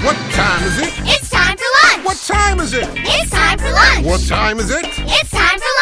What time is it? It's time for lunch! What time is it? It's time for lunch! What time is it? It's time for